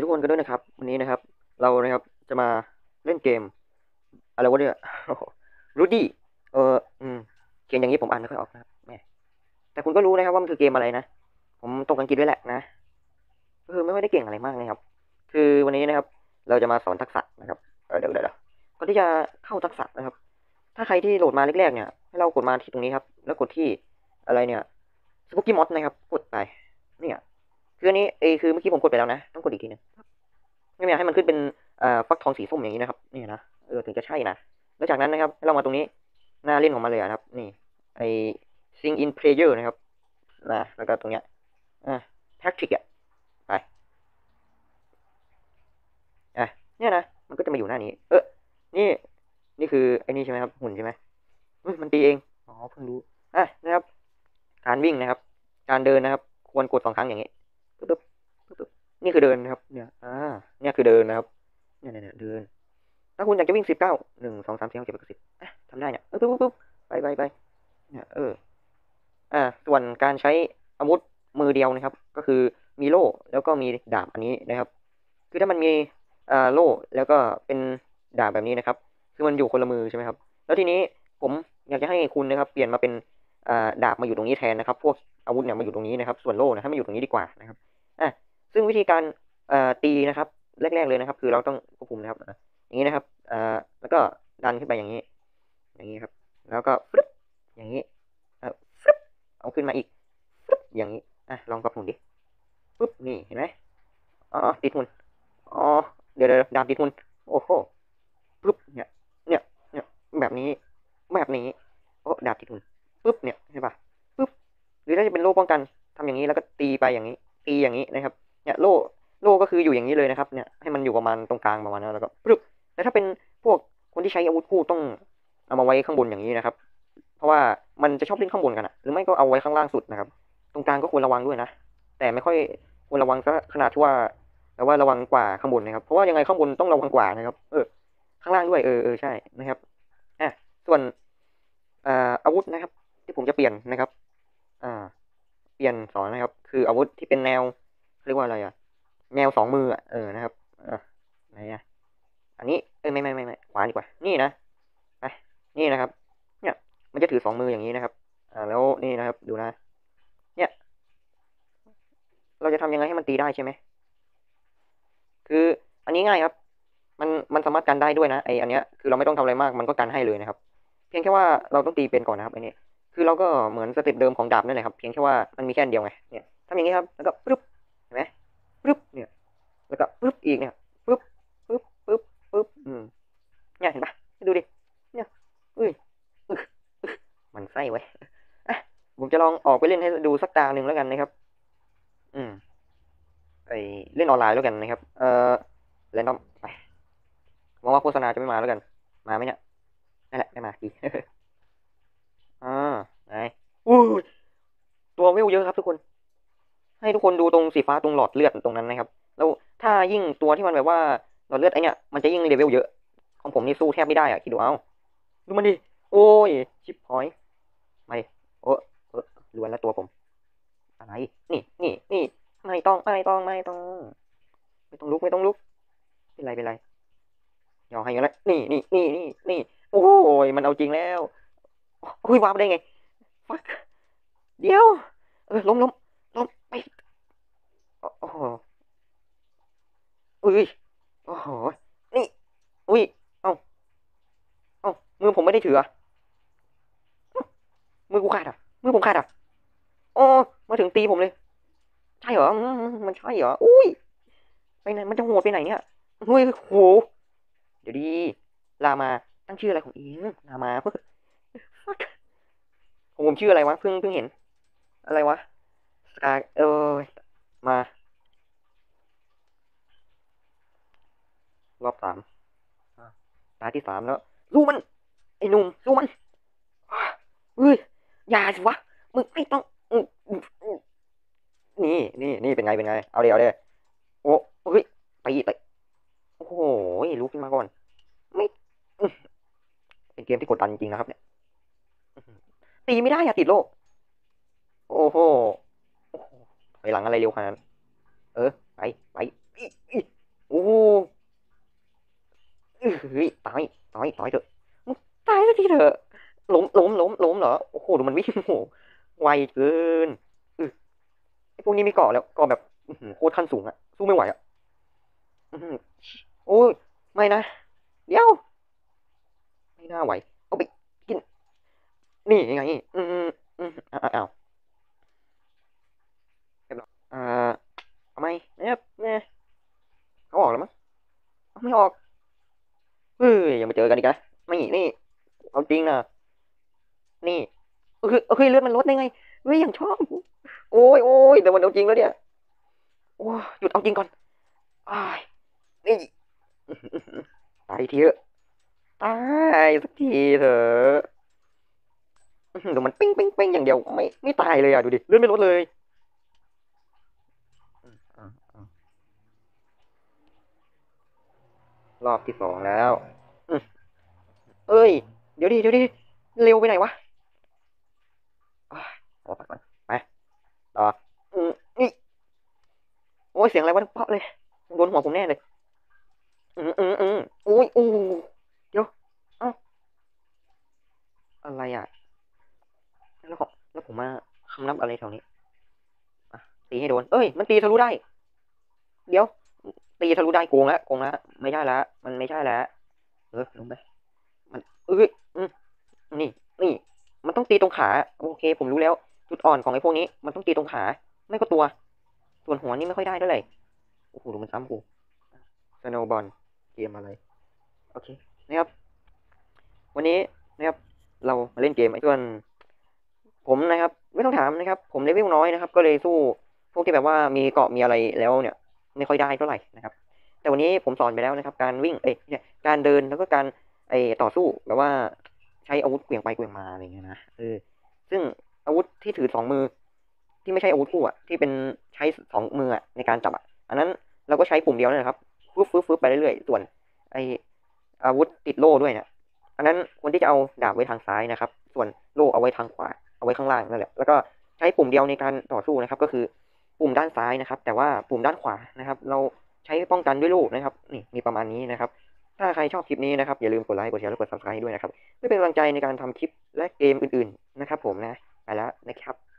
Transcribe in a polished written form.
กคนกันด้วยนะครับวันนี้นะครับเรานะครับจะมาเล่นเกมอะไรวะเนี่ยรูดี้เออเขียนอย่างนี้ผมอ่านไม่ค่อยออกนะครับแหม่แต่คุณก็รู้นะครับว่ามันคือเกมอะไรนะผมตกอังกฤษด้วยแหละนะไม่ค่อยได้เก่งอะไรมากนะครับคือวันนี้นะครับเราจะมาสอนทักษะนะครับเดี๋ยวก่อนที่จะเข้าทักษะนะครับถ้าใครที่โหลดมาแรกๆเนี่ยให้เรากดมาที่ตรงนี้ครับแล้วกดที่อะไรเนี่ยสปุกกี้มอดนะครับกดไปเนี่ยคืออันนี้คือเมื่อกี้ผมกดไปแล้วนะต้องกดอีกทีนึง ไม่อยากให้มันขึ้นเป็นฟักทองสีส้มอย่างนี้นะครับนี่นะถึงจะใช่นะแล้วจากนั้นนะครับให้เรามาตรงนี้หน้าเล่นของมันเลยนะครับนี่ไอ sing in player นะครับแล้วก็ตรงเนี้ยอ่า tactic ไปอ่ะเนี่ยนะมันก็จะมาอยู่หน้านี้นี่นี่คือไอ้นี่ใช่ไหมครับหุ่นใช่ไหมมันตีเองอ๋อเพิ่งรู้นะครับการวิ่งนะครับการเดินนะครับควรกด2 ครั้งอย่างนี้ปึ๊บปึ๊บปึ๊บนี่คือเดินนะครับเนี่ยเนี่ยคือเดินนะครับเนี่ยเดิน ถ้าคุณอยากจะวิ่ง191 2 3 4 5 6 7 8 9 10ทำได้เนี่ยปุ๊บไปเนี่ยส่วนการใช้อาวุธมือเดียวนะครับก็คือมีโล่แล้วก็มีดาบอันนี้นะครับคือถ้ามันมีโล่แล้วก็เป็นดาบแบบนี้นะครับคือมันอยู่คนละมือใช่ไหมครับแล้วทีนี้ผมอยากจะให้คุณนะครับเปลี่ยนมาเป็นดาบมาอยู่ตรงนี้แทนนะครับพวกอาวุธเนี่ยมาอยู่ตรงนี้นะครับส่วนโล่นะให้มาอยู่ตรงนี้ดีกว่านะครับอ่ะซึ่งวิธีการตีนะครับแรกๆเลยนะครับคือเราต้องควบคุมนะครับอย่างนี้นะครับแล้วก็ดันขึ้นไปอย่างนี้ครับแล้วก็ฟึบอย่างนี้ฟึบเอาขึ้นมาอีกฟึบอย่างนี้ลองปรับหุ่นดิปึ๊บนี่เห็นไหมอ๋อติดหุ่นอ๋อเดี๋ยวดาบติดหุ่นโอ้โหปึ๊บเนี่ยเนี่ยแบบนี้แบบนี้โอ้ดาบติดหุ่นปึ๊บเนี่ยใช่ปะปึ๊บหรือถ้าจะเป็นโล่ป้องกันทำอย่างนี้แล้วก็ตีไปอย่างนี้ตีอย่างนี้นะครับเนี่ยโล่ก็คืออยู่อย่างนี้เลยนะครับเนี่ยให้มันอยู่ประมาณตรงกลางประมาณนั้นแล้วก็ปึ๊บแต่ถ้าเป็นพวกคนที่ใช้อาวุธคู่ต้องเอามาไว้ข้างบนอย่างนี้นะครับเพราะว่ามันจะชอบเล่นข้างบนกันหรือไม่ก็เอาไว้ข้างล่างสุดนะครับตรงกลางก็ควรระวังด้วยนะแต่ไม่ค่อยควรระวังซะขนาดที่ว่าแต่ว่าระวังกว่าข้างบนนะครับเพราะว่ายังไงข้างบนต้องระวังกว่านะครับข้างล่างด้วยใช่นะครับอ่ะส่วนอาวุธนะครับที่ผมจะเปลี่ยนนะครับอ่าเปลี่ยนสอนนะครับคืออาวุธที่เป็นแนวเรียกว่าอะไรแนว2 มือนะครับไหนอันนี้ไม่ขวาดีกว่านี่นะไปนี่นะครับเนี่ยมันจะถือ2 มืออย่างนี้นะครับแล้วนี่นะครับดูนะเนี่ยเราจะทำยังไงให้มันตีได้ใช่ไหมคืออันนี้ง่ายครับมันสามารถกันได้ด้วยนะอันเนี้ยคือเราไม่ต้องทำอะไรมากมันก็กันให้เลยนะครับเพียงแค่ว่าเราต้องตีเป็นก่อนนะครับอันนี้คือเราก็เหมือนสเต็ปเดิมของดาบนั่นแหละครับเพียงแค่ว่ามันมีแค่อันเดียวไงเนี่ยทำอย่างนี้ครับแล้วก็ปึ๊บเห็นไหมปึ๊บเนี่ยแล้วก็ปึ๊บอีกเนี่ยปึ๊บปึ๊บเนี่ยเห็นปะดูดิเนี่ยอุ้ยอึกมันไส้ไว้ยอ่ะผมจะลองออกไปเล่นให้ดูสักตาหนึ่งแล้วกันนะครับอืมไปเล่นออนไลน์แล้วกันนะครับเล่นดอมไปหวังว่าโฆษณาจะไม่มาแล้วกันมาไหมเนี่ยนั่นแหละไม่มาดีอ่าไหนอุ้ยตัวเวลเยอะครับทุกคนให้ทุกคนดูตรงสีฟ้าตรงหลอดเลือดตรงนั้นนะครับแล้วถ้ายิ่งตัวที่มันแบบว่าหลอดเลือดไอเนี่ยมันจะยิ่งเลเวลเยอะของผมนี่สู้แทบไม่ได้คิดดูเอาดูมันดิโอ้ยชิปพอยต์มาดิโอ้เออล้วนแล้วตัวผมอะไรนี่ไม่ต้องลุกเป็นไรยอมให้กันแล้วนี่โอ้ยมันเอาจริงแล้วคุยวาร์ปได้ไงฟักเดี๋ยวล้มไปโอ้โหอุ้ยโอ้โหนี่อุ้ยเอ้าเอ้ามือผมไม่ได้ถือมือกูขาดมือผมขาดโอ้มาถึงตีผมเลยใช่เหรอมันใช่เหรออุ้ยไปไหนมันจะโหดไปไหนเนี่ยเฮ้ยโหเดี๋ยวดีลามาตั้งชื่ออะไรของเองลามาเพื่อผมชื่ออะไรวะเพิ่งเห็นอะไรวะสกายมารอบ3อ่าตาที่3แล้วสู้มันไอ้หนุ่มสู้มันเฮ้ยอย่าสิวะมึงไม่ต้องนี่เป็นไงเอาเลยโอ้เฮ้ยตีโอ้โหลุกขึ้นมาก่อนไม่เป็นเกมที่กดดันจริงๆนะครับเนี่ยตีไม่ได้ติดโลกโอ้โหถอยหลังอะไรเร็วขนาดนั้นเออไปอีโอ้เฮ้ยตายเถอะมึงตายสักทีเถอะล้มเหรอโอ้โหดูมันวิ่งโอ้โหไวเกินอือไอ้พวกนี้มีเกาะแล้วเกาะแบบโคตรขั้นสูงอะสู้ไม่ไหวอะอื้อหือโอ้ยไม่นะเดี๋ยวไม่น่าไหวเอาไปกินนี่ยังไงอ้าวเรียบร้อยเอาไหมเนี่ยเนี่ยเขาออกแล้วมั้งเอาไม่ออกเฮ้ยยังมาเจอกันอีกนะนี่เอาจริงนะนี่เฮ้ยเลือดมันลดได้ไงเฮ้ยอย่างชอบโอ้ยแต่มันเอาจริงแล้วเนี่ยโอ้ยหยุดเอาจริงก่อนอ้ายนี่ตายทีเถอะตายสักทีเถอะเดี๋ยวมันปิ้งอย่างเดียวไม่ตายเลยอ่ะดูดิเลือดไม่ลดเลยอ่ะรอบที่สองแล้วอืมเอ้ยเดี๋ยวดิเร็วไปไหนวะอ่ะขอพักก่อนไปต่ออืมนี่โอ้ยเสียงอะไรวะเพราะเลยโดนหัวผมแน่เลยโอ้ยเดี๋ยวเอ้าอะไรอ่ะแล้วผมมาคำนับอะไรแถวนี้อ่ะตีให้โดนเอ้ยมันตีทะลุได้เดี๋ยวตีทะลุได้โกงละไม่ใช่ละมันไม่ใช่ละลงไปมันเอ้ยอืมนี่นี่มันต้องตีตรงขาโอเคผมรู้แล้วจุดอ่อนของไอ้พวกนี้มันต้องตีตรงขาไม่ก็ตัวส่วนหัวนี่ไม่ค่อยได้เท่าไหร่โอ้โหดูมันซ้ำกูสโนว์บอลเกมอะไรโอเคนะครับวันนี้นะครับเรามาเล่นเกมไอ้ส่วนผมนะครับไม่ต้องถามนะครับผมเลเวลน้อยนะครับก็เลยสู้พวกที่แบบว่ามีเกาะมีอะไรแล้วเนี่ยไม่ค่อยได้เท่าไหร่นะครับแต่วันนี้ผมสอนไปแล้วนะครับการวิ่งเนี่ยการเดินแล้วก็การต่อสู้แบบว่าใช้อาวุธเกวี่ยงไปเกวี่ยงมาอะไรเงี้ยนะซึ่งอาวุธที่ถือสองมือที่ไม่ใช่อาวุธคู่อ่ะที่เป็นใช้สองมืออะในการจับอ่ะอันนั้นเราก็ใช้ปุ่มเดียวนั่นแหละครับฟึบไปเรื่อยๆส่วนไออาวุธติดโล่ด้วยเนี่ยอันนั้นควรที่จะเอาดาบไว้ทางซ้ายนะครับส่วนโล่เอาไว้ทางขวาเอาไว้ข้างล่างนั่นแหละแล้วก็ใช้ปุ่มเดียวในการต่อสู้นะครับก็คือปุ่มด้านซ้ายนะครับแต่ว่าปุ่มด้านขวานะครับเราใช้ป้องกันด้วยโล่นะครับนี่มีประมาณนี้นะครับถ้าใครชอบคลิปนี้นะครับอย่าลืมกดไลค์กดแชร์และกด subscribe ด้วยนะครับเพื่อเป็นกำลังใจในการทำคลิปและเกมอื่นๆนะครับผมนะไปแล้วนะครับ